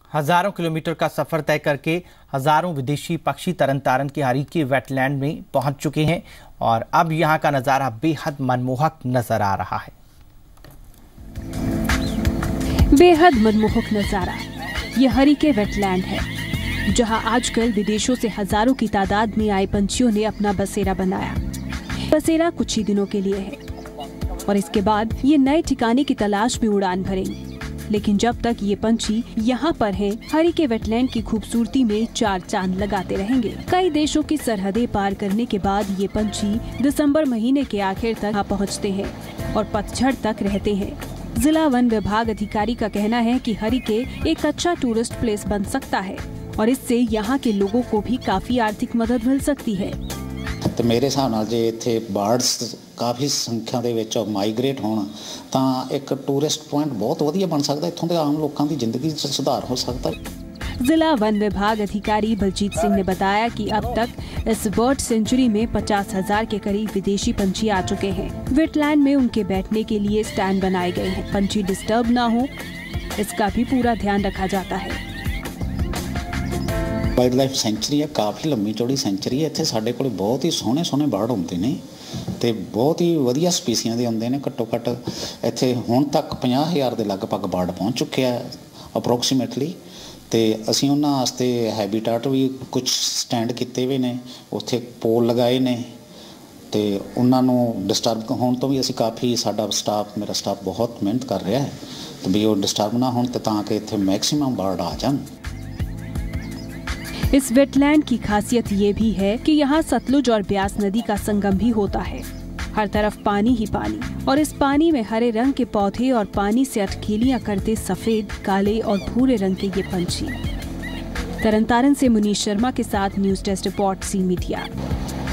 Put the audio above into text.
हजारों किलोमीटर का सफर तय करके हजारों विदेशी पक्षी तरन तारण के हरीके वेटलैंड में पहुंच चुके हैं और अब यहां का नजारा बेहद मनमोहक नजर आ रहा है। बेहद मनमोहक नजारा ये हरीके वेटलैंड है, जहां आजकल विदेशों से हजारों की तादाद में आए पंछियों ने अपना बसेरा बनाया। बसेरा कुछ ही दिनों के लिए है और इसके बाद ये नए ठिकाने की तलाश में उड़ान भरेंगे। लेकिन जब तक ये पंछी यहाँ पर हैं, हरीके वेटलैंड की खूबसूरती में चार चांद लगाते रहेंगे। कई देशों की सरहदें पार करने के बाद ये पंछी दिसंबर महीने के आखिर तक यहाँ पहुँचते हैं और पतझड़ तक रहते हैं। जिला वन विभाग अधिकारी का कहना है कि हरीके एक अच्छा टूरिस्ट प्लेस बन सकता है और इससे यहाँ के लोगों को भी काफी आर्थिक मदद मिल सकती है। तो मेरे हिसाब नाल जे इत्थे बर्ड्स काफ़ी संख्या दे विच माइग्रेट होण तां एक टूरिस्ट पॉइंट बहुत वधिया बन सकदा, इत्थों दे आम लोकां दी जिंदगी च सुधार हो सकता है। जिला वन विभाग अधिकारी बलजीत सिंह ने बताया कि अब तक इस बर्ड सेंचुरी में 50,000 के करीब विदेशी पंछी आ चुके हैं। वेटलैंड में उनके बैठने के लिए स्टैंड बनाए गए हैं। पंछी डिस्टर्ब ना हो, इसका भी पूरा ध्यान रखा जाता है। वाइल्ड लाइफ सेंचुरी है, काफ़ी लंबी चौड़ी सेंचुरी है। इत्थे साडे कोल बहुत ही सोहने सोहने बर्ड होंदे ने ते बहुत ही वधिया स्पीसीज़ दे होंदे ने। घट्टो घट्ट इत्थे हुण तक 50,000 दे लगभग बर्ड पहुँच चुके हैं अप्रोक्सीमेटली। ते असीं उन्हां वास्ते हैबिटेट भी कुछ स्टैंड कीते हुए ने, उत्थे पोल लगाए ने ते उन्हां नूं डिस्टर्ब होण तो भी असीं काफ़ी साडा स्टाफ मेरा स्टाफ बहुत मेहनत कर रहा है तो भी वो डिस्टर्ब ना होण ते तां कि इत्थे मैक्सीमम बर्ड आ जाण। इस वेटलैंड की खासियत ये भी है कि यहाँ सतलुज और ब्यास नदी का संगम भी होता है। हर तरफ पानी ही पानी और इस पानी में हरे रंग के पौधे और पानी से अटखेलियां करते सफेद, काले और भूरे रंग के ये पंछी। तरन तारण से मुनीश शर्मा के साथ news desk report, Zee media.